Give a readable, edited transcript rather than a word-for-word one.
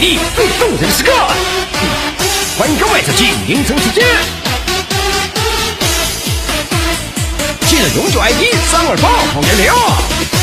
IP 最动人的时刻，欢迎各位走进凌晨时间。记得永久 IP 328号源流。